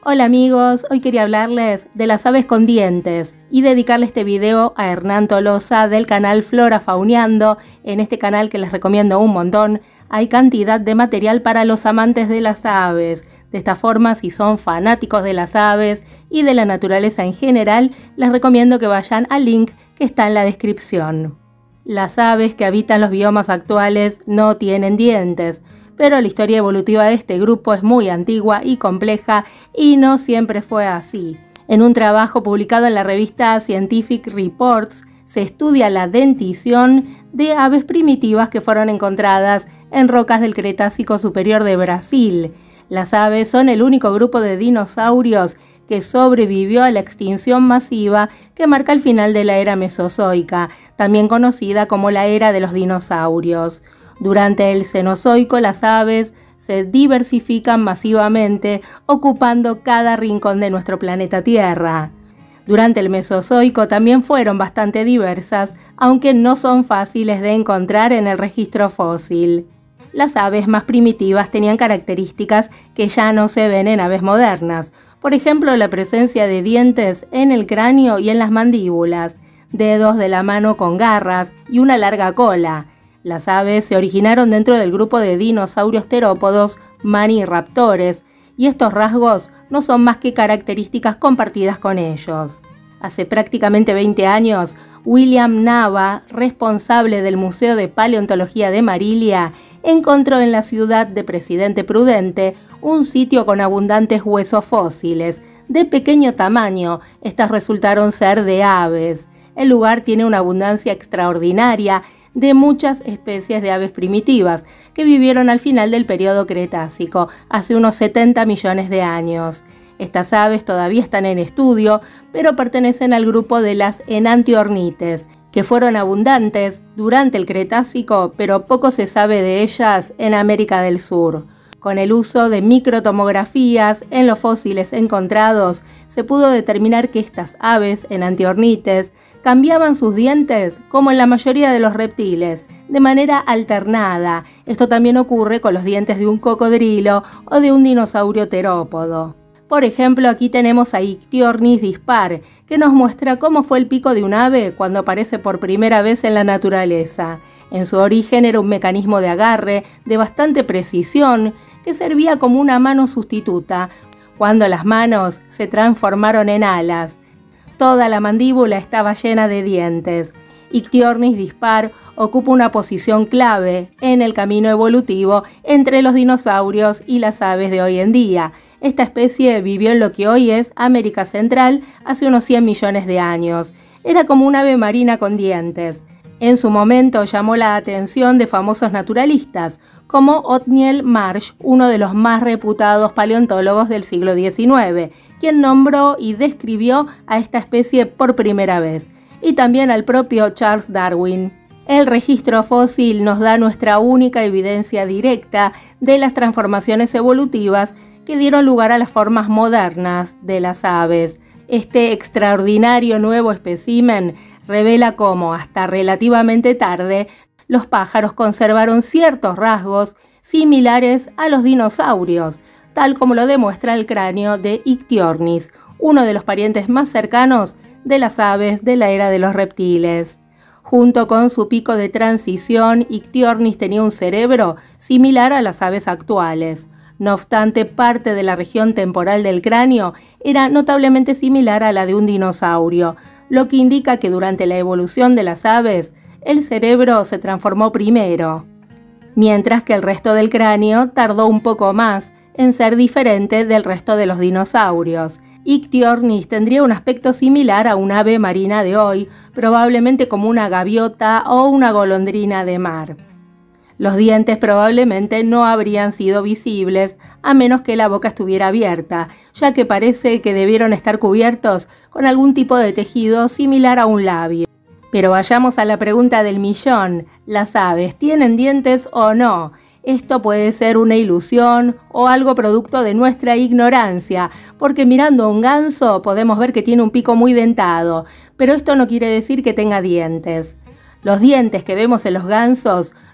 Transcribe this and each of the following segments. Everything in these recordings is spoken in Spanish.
Hola amigos, hoy quería hablarles de las aves con dientes y dedicarle este video a Hernán Tolosa del canal Flora Fauneando. En este canal, que les recomiendo un montón, hay cantidad de material para los amantes de las aves. De esta forma, si son fanáticos de las aves y de la naturaleza en general, les recomiendo que vayan al link que está en la descripción. Las aves que habitan los biomas actuales no tienen dientes, pero la historia evolutiva de este grupo es muy antigua y compleja y no siempre fue así. En un trabajo publicado en la revista Scientific Reports se estudia la dentición de aves primitivas que fueron encontradas en rocas del Cretácico Superior de Brasil. Las aves son el único grupo de dinosaurios que sobrevivió a la extinción masiva que marca el final de la era Mesozoica, también conocida como la era de los dinosaurios. Durante el Cenozoico, las aves se diversifican masivamente, ocupando cada rincón de nuestro planeta Tierra. Durante el Mesozoico también fueron bastante diversas, aunque no son fáciles de encontrar en el registro fósil. Las aves más primitivas tenían características que ya no se ven en aves modernas. Por ejemplo, la presencia de dientes en el cráneo y en las mandíbulas, dedos de la mano con garras y una larga cola. Las aves se originaron dentro del grupo de dinosaurios terópodos maniraptores, y estos rasgos no son más que características compartidas con ellos. Hace prácticamente 20 años, William Nava, responsable del Museo de Paleontología de Marilia, encontró en la ciudad de Presidente Prudente un sitio con abundantes huesos fósiles. De pequeño tamaño, estas resultaron ser de aves. El lugar tiene una abundancia extraordinaria de muchas especies de aves primitivas que vivieron al final del periodo Cretácico, hace unos 70 millones de años. Estas aves todavía están en estudio, pero pertenecen al grupo de las enantiornites, que fueron abundantes durante el Cretácico, pero poco se sabe de ellas en América del Sur. Con el uso de microtomografías en los fósiles encontrados, se pudo determinar que estas aves enantiornites cambiaban sus dientes como en la mayoría de los reptiles, de manera alternada. Esto también ocurre con los dientes de un cocodrilo o de un dinosaurio terópodo. Por ejemplo, aquí tenemos a Ichthyornis dispar, que nos muestra cómo fue el pico de un ave cuando aparece por primera vez en la naturaleza. En su origen era un mecanismo de agarre de bastante precisión que servía como una mano sustituta, cuando las manos se transformaron en alas. Toda la mandíbula estaba llena de dientes. Ichthyornis dispar ocupa una posición clave en el camino evolutivo entre los dinosaurios y las aves de hoy en día. Esta especie vivió en lo que hoy es América Central hace unos 100 millones de años. Era como un ave marina con dientes. En su momento llamó la atención de famosos naturalistas, como Othniel Marsh, uno de los más reputados paleontólogos del siglo XIX, quien nombró y describió a esta especie por primera vez, y también al propio Charles Darwin. El registro fósil nos da nuestra única evidencia directa de las transformaciones evolutivas que dieron lugar a las formas modernas de las aves. Este extraordinario nuevo espécimen revela cómo, hasta relativamente tarde, los pájaros conservaron ciertos rasgos similares a los dinosaurios, tal como lo demuestra el cráneo de Ichthyornis, uno de los parientes más cercanos de las aves de la era de los reptiles. Junto con su pico de transición, Ichthyornis tenía un cerebro similar a las aves actuales. No obstante, parte de la región temporal del cráneo era notablemente similar a la de un dinosaurio, lo que indica que durante la evolución de las aves, el cerebro se transformó primero, mientras que el resto del cráneo tardó un poco más en ser diferente del resto de los dinosaurios. Ichthyornis tendría un aspecto similar a un ave marina de hoy, probablemente como una gaviota o una golondrina de mar. Los dientes probablemente no habrían sido visibles a menos que la boca estuviera abierta, ya que parece que debieron estar cubiertos con algún tipo de tejido similar a un labio. Pero vayamos a la pregunta del millón: ¿las aves tienen dientes o no? Esto puede ser una ilusión o algo producto de nuestra ignorancia, porque mirando a un ganso podemos ver que tiene un pico muy dentado, pero esto no quiere decir que tenga dientes. Los dientes que vemos en los gansos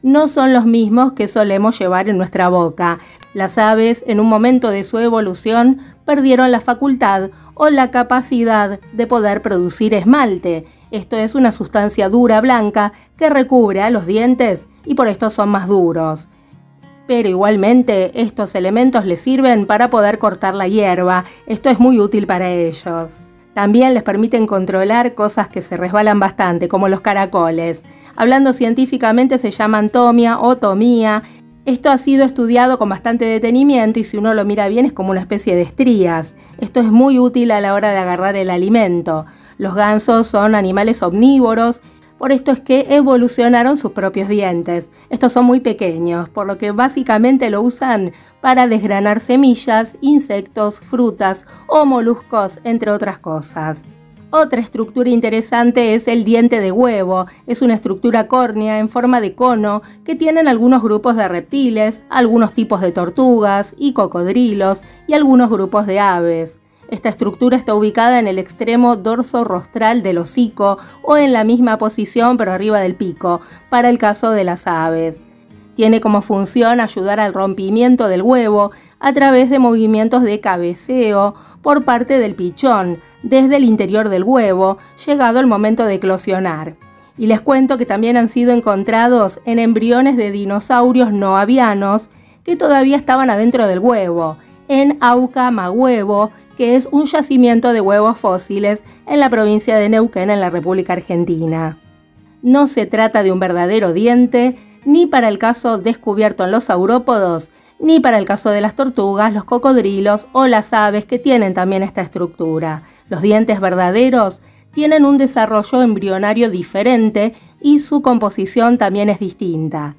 no son los mismos que solemos llevar en nuestra boca. Las aves, en un momento de su evolución, perdieron la facultad o la capacidad de poder producir esmalte. Esto es una sustancia dura blanca que recubre a los dientes y por esto son más duros. Pero igualmente estos elementos les sirven para poder cortar la hierba. Esto es muy útil para ellos. También les permiten controlar cosas que se resbalan bastante, como los caracoles. Hablando científicamente se llaman tomia o tomía. Esto ha sido estudiado con bastante detenimiento y si uno lo mira bien es como una especie de estrías. Esto es muy útil a la hora de agarrar el alimento. Los gansos son animales omnívoros, por esto es que evolucionaron sus propios dientes. Estos son muy pequeños, por lo que básicamente lo usan para desgranar semillas, insectos, frutas o moluscos, entre otras cosas. Otra estructura interesante es el diente de huevo. Es una estructura córnea en forma de cono que tienen algunos grupos de reptiles, algunos tipos de tortugas y cocodrilos y algunos grupos de aves. Esta estructura está ubicada en el extremo dorso-rostral del hocico o en la misma posición pero arriba del pico, para el caso de las aves. Tiene como función ayudar al rompimiento del huevo a través de movimientos de cabeceo por parte del pichón, desde el interior del huevo, llegado el momento de eclosionar. Y les cuento que también han sido encontrados en embriones de dinosaurios no avianos que todavía estaban adentro del huevo, en Aucamahuevo, que es un yacimiento de huevos fósiles en la provincia de Neuquén, en la República Argentina. No se trata de un verdadero diente, ni para el caso descubierto en los saurópodos, ni para el caso de las tortugas, los cocodrilos o las aves que tienen también esta estructura. Los dientes verdaderos tienen un desarrollo embrionario diferente y su composición también es distinta.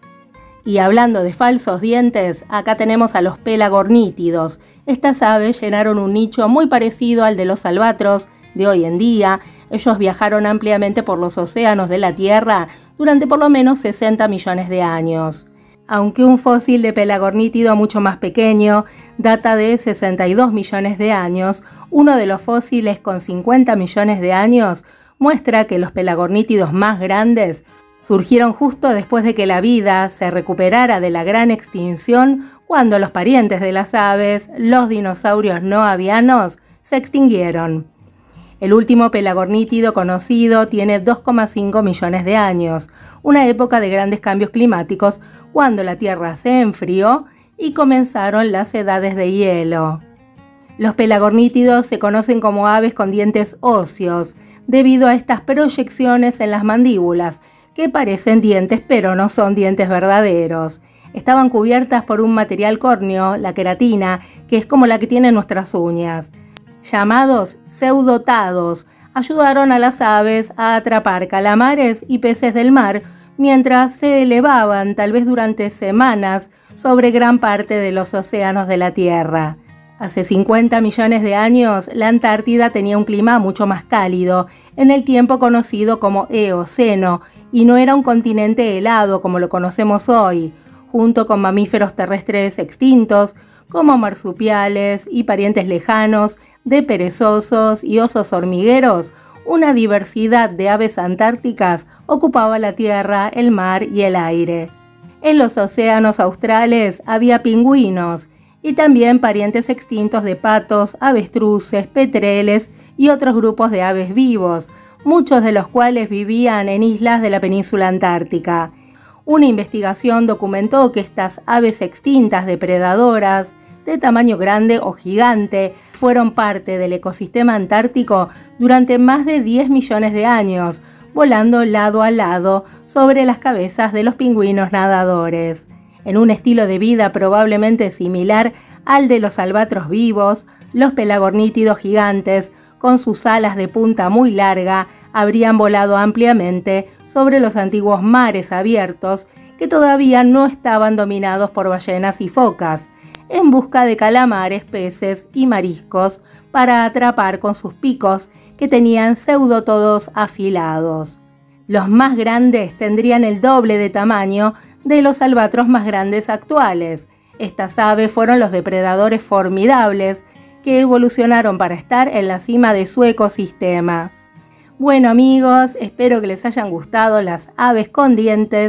Y hablando de falsos dientes, acá tenemos a los pelagornítidos. Estas aves llenaron un nicho muy parecido al de los albatros de hoy en día. Ellos viajaron ampliamente por los océanos de la Tierra durante por lo menos 60 millones de años. Aunque un fósil de pelagornítido mucho más pequeño data de 62 millones de años, uno de los fósiles con 50 millones de años muestra que los pelagornítidos más grandes surgieron justo después de que la vida se recuperara de la gran extinción, cuando los parientes de las aves, los dinosaurios no avianos, se extinguieron. El último pelagornítido conocido tiene 2,5 millones de años, una época de grandes cambios climáticos cuando la Tierra se enfrió y comenzaron las edades de hielo. Los pelagornítidos se conocen como aves con dientes óseos, debido a estas proyecciones en las mandíbulas, que parecen dientes pero no son dientes verdaderos. Estaban cubiertas por un material córneo, la queratina, que es como la que tienen nuestras uñas. Llamados pseudotados, ayudaron a las aves a atrapar calamares y peces del mar mientras se elevaban, tal vez durante semanas, sobre gran parte de los océanos de la Tierra. Hace 50 millones de años, la Antártida tenía un clima mucho más cálido, en el tiempo conocido como Eoceno, y no era un continente helado como lo conocemos hoy, junto con mamíferos terrestres extintos, como marsupiales y parientes lejanos de perezosos y osos hormigueros. Una diversidad de aves antárticas ocupaba la tierra, el mar y el aire. En los océanos australes había pingüinos y también parientes extintos de patos, avestruces, petreles y otros grupos de aves vivos, muchos de los cuales vivían en islas de la península antártica. Una investigación documentó que estas aves extintas depredadoras, de tamaño grande o gigante, fueron parte del ecosistema antártico durante más de 10 millones de años, volando lado a lado sobre las cabezas de los pingüinos nadadores. En un estilo de vida probablemente similar al de los albatros vivos, los pelagornítidos gigantes, con sus alas de punta muy larga, habrían volado ampliamente sobre los antiguos mares abiertos que todavía no estaban dominados por ballenas y focas, en busca de calamares, peces y mariscos para atrapar con sus picos que tenían pseudotodos afilados. Los más grandes tendrían el doble de tamaño de los albatros más grandes actuales. Estas aves fueron los depredadores formidables que evolucionaron para estar en la cima de su ecosistema. Bueno amigos, espero que les hayan gustado las aves con dientes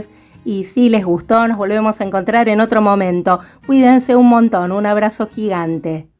y si les gustó nos volvemos a encontrar en otro momento. Cuídense un montón, un abrazo gigante.